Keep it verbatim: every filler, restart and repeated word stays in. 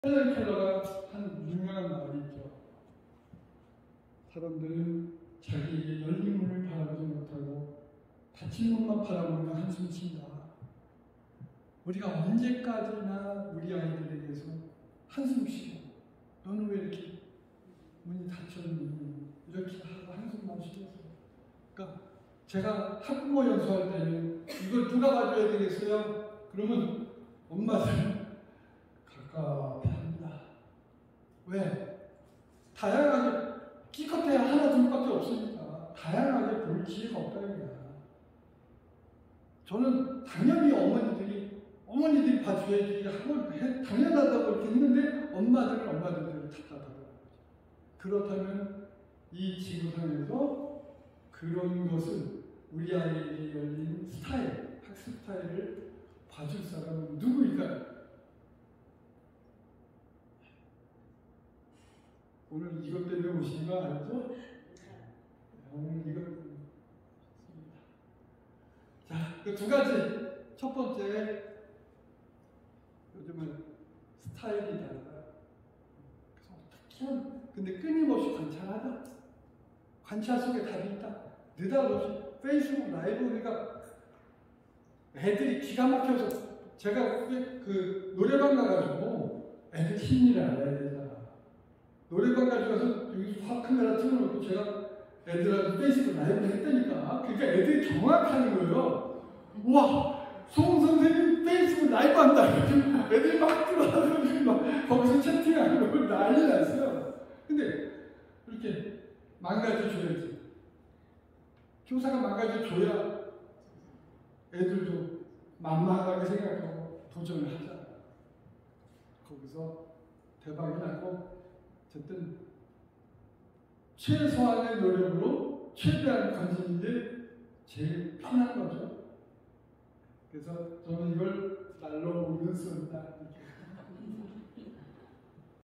헬렌 켈러가 한 유명한 말이 있죠. 사람들은 자기의 열린 문을 바라보지 못하고 닫힌 문만 바라보며 한숨 쉰다. 우리가 언제까지나 우리 아이들에게서 한숨 쉬고 너는 왜 이렇게 문이 닫혔니? 이렇게 하고 한숨만 쉬었어요. 그러니까 제가 학부모 연수할 때는 이걸 누가 봐줘야 되겠어요? 그러면 엄마들은 갑갑합니다. 왜? 다양하게 기껏해야 하나 둘밖에 없으니까 다양하게 볼 기회가 없다는 거야. 저는 당연히 어머니들이 어머니들이 봐줘야지 하고 당연하다고 이렇게 했는데 엄마들은 엄마들대로 답답하더라고요. 그렇다면 이 지구상에서 그런 것을 우리 아이에게 열린 스타일, 학습 스타일을 봐줄 사람은 누구일까요? 오늘 이것 때문에 오신 거 알죠? 오늘 이것 때문에 오셨습니다. 자, 그 두 가지. 첫 번째, 요즘은 스타일이다. 그래서 어떻게 하면, 근데 끊임없이 관찰하자. 관찰 속에 답이 있다. 느닷없이 페이스북 라이브 우리가 애들이 기가 막혀서 제가 그 노래방 가가지고 애들 심리를 알아야 되잖아. 노래방 가져가서 여기 화학 카메라 틀어놓고 제가 애들한테 페이스북 라이브 했다니까. 그러니까 애들이 경악하는 거예요. 와, 송 선생님 페이스북 라이브 한다. 애들이 막 들어와서 막 거기서 채팅하는 거 난리 났어요. 근데 이렇게 망가져줘야지. 교사가 망가져줘야 애들도 만만하게 생각하고 도전을 하잖아. 거기서 대박이 나고 어쨌든 최소한의 노력으로 최대한 관심인데 제일 편한 거죠. 그래서 저는 이걸